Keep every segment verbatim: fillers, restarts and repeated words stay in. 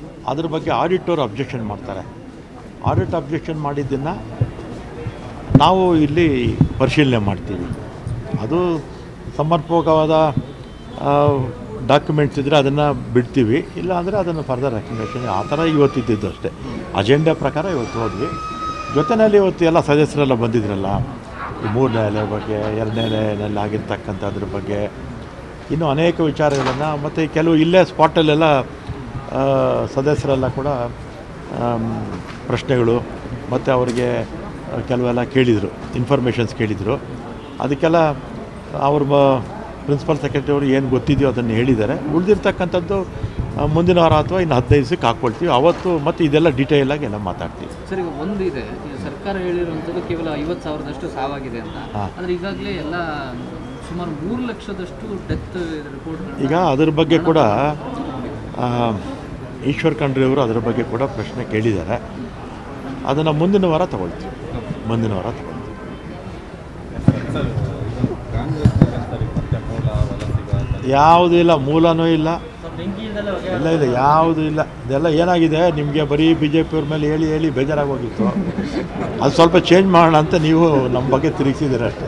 ಅದ್ರ ಬಗ್ಗೆ ಆಡಿಟ್ ಅವರು ಅಬ್ಜೆಕ್ಷನ್ ಮಾಡ್ತಾರೆ. ಆಡಿಟ್ ಅಬ್ಜೆಕ್ಷನ್ ಮಾಡಿದ್ದನ್ನು ನಾವು ಇಲ್ಲಿ ಪರಿಶೀಲನೆ ಮಾಡ್ತೀವಿ. ಅದು ಸಮರ್ಪಕವಾದ ಡಾಕ್ಯುಮೆಂಟ್ಸ್ ಇದ್ದರೆ ಅದನ್ನು ಬಿಡ್ತೀವಿ, ಇಲ್ಲ ಅಂದರೆ ಅದನ್ನು ಫರ್ದರ್ ರೆಕಮೆಂಡೇಷನ್ ಆ ಥರ ಇವತ್ತಿದ್ದು ಅಷ್ಟೇ. ಅಜೆಂಡಾ ಪ್ರಕಾರ ಇವತ್ತು ಹೋದ್ವಿ. ಜೊತೆಯಲ್ಲಿ ಇವತ್ತು ಎಲ್ಲ ಸದಸ್ಯರೆಲ್ಲ ಬಂದಿದ್ರಲ್ಲ, ಈ ಮೂರನೇ ಅಲೆ ಬಗ್ಗೆ, ಎರಡನೇ ಅಲೆಯಲ್ಲಿ ಆಗಿರ್ತಕ್ಕಂಥದ್ರ ಬಗ್ಗೆ, ಇನ್ನೂ ಅನೇಕ ವಿಚಾರಗಳನ್ನು, ಮತ್ತು ಕೆಲವು ಇಲ್ಲೇ ಸ್ಪಾಟಲ್ಲೆಲ್ಲ ಸದಸ್ಯರೆಲ್ಲ ಕೂಡ ಪ್ರಶ್ನೆಗಳು ಮತ್ತು ಅವರಿಗೆ ಕೆಲವೆಲ್ಲ ಕೇಳಿದರು, ಇನ್ಫಾರ್ಮೇಷನ್ಸ್ ಕೇಳಿದರು. ಅದಕ್ಕೆಲ್ಲ ಅವ್ರ ಪ್ರಿನ್ಸಿಪಲ್ ಸೆಕ್ರೆಟರಿ ಅವರು ಏನು ಗೊತ್ತಿದೆಯೋ ಅದನ್ನು ಹೇಳಿದ್ದಾರೆ. ಉಳಿದಿರ್ತಕ್ಕಂಥದ್ದು ಮುಂದಿನ ವಾರ ಅಥವಾ ಇನ್ನು ಹದಿನೈದು ದಿವಸಕ್ಕೆ ಹಾಕ್ಕೊಳ್ತೀವಿ. ಅವತ್ತು ಮತ್ತು ಇದೆಲ್ಲ ಡೀಟೇಲಾಗಿ ಎಲ್ಲ ಮಾತಾಡ್ತೀವಿ. ಸರ್, ಈಗ ಒಂದು ಇದೆ, ಸರ್ಕಾರ ಹೇಳಿರುವಂಥದ್ದು ಕೇವಲ ಐವತ್ತು ಸಾವಿರದಷ್ಟು ಸಾವಾಗಿದೆ ಅಂತ. ಆದರೆ ಈಗಾಗಲೇ ಎಲ್ಲ ಸುಮಾರು ಮೂರು ಲಕ್ಷದಷ್ಟು ಡೆತ್ ರಿಪೋರ್ಟ್. ಈಗ ಅದರ ಬಗ್ಗೆ ಕೂಡ ಈಶ್ವರ್ ಖಂಡ್ರೆ ಅವರು ಅದರ ಬಗ್ಗೆ ಕೂಡ ಪ್ರಶ್ನೆ ಕೇಳಿದ್ದಾರೆ. ಅದನ್ನು ಮುಂದಿನ ವಾರ ತಗೊಳ್ತೀವಿ ಮುಂದಿನ ವಾರ ತಗೊಳ್ತೀವಿ ಯಾವುದೂ ಇಲ್ಲ, ಮೂಲನೂ ಇಲ್ಲ, ಇಲ್ಲ ಇಲ್ಲ ಯಾವುದೂ ಇಲ್ಲ. ಇದೆಲ್ಲ ಏನಾಗಿದೆ, ನಿಮಗೆ ಬರೀ ಬಿ ಜೆ ಪಿಯವ್ರ ಮೇಲೆ ಹೇಳಿ ಹೇಳಿ ಬೇಜಾರಾಗೋಗಿತ್ತು. ಅದು ಸ್ವಲ್ಪ ಚೇಂಜ್ ಮಾಡೋಣ ಅಂತ ನೀವು ನಮ್ಮ ಬಗ್ಗೆ ತಿರುಗಿಸಿದ್ದೀರ ಅಷ್ಟೇ.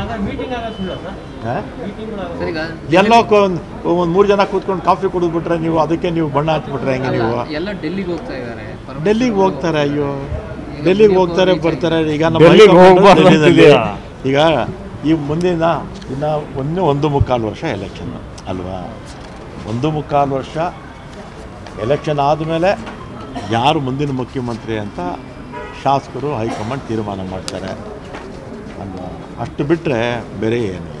ಎಲ್ಲೋ ಒಂದು ಮೂರು ಜನ ಕೂತ್ಕೊಂಡು ಕಾಫಿ ಕುಡಿದ್ಬಿಟ್ರೆ ನೀವು ಅದಕ್ಕೆ ನೀವು ಬಣ್ಣ ಹಚ್ಬಿಟ್ರೆ ಹೆಂಗೆ? ನೀವು ಎಲ್ಲ ಡೆಲ್ಲಿಗೆ ಹೋಗ್ತಾ ಇದ್ದಾರೆ. ಡೆಲ್ಲಿಗೆ ಹೋಗ್ತಾರೆ, ಅಯ್ಯೋ ಡೆಲ್ಲಿಗೆ ಹೋಗ್ತಾರೆ ಬರ್ತಾರೆ. ಈಗ ನಮ್ಮ ಈಗ ಈ ಮುಂದಿನ ಇನ್ನು ಒಂದು ಒಂದು ಮುಕ್ಕಾಲು ವರ್ಷ ಎಲೆಕ್ಷನ್ ಅಲ್ವಾ? ಒಂದು ಮುಕ್ಕಾಲು ವರ್ಷ ಎಲೆಕ್ಷನ್ ಆದಮೇಲೆ ಯಾರು ಮುಂದಿನ ಮುಖ್ಯಮಂತ್ರಿ ಅಂತ ಶಾಸಕರು ಹೈಕಮಾಂಡ್ ತೀರ್ಮಾನ ಮಾಡ್ತಾರೆ ಅಲ್ವಾ? ಅಷ್ಟು ಬಿಟ್ಟರೆ ಬೇರೆ ಏನು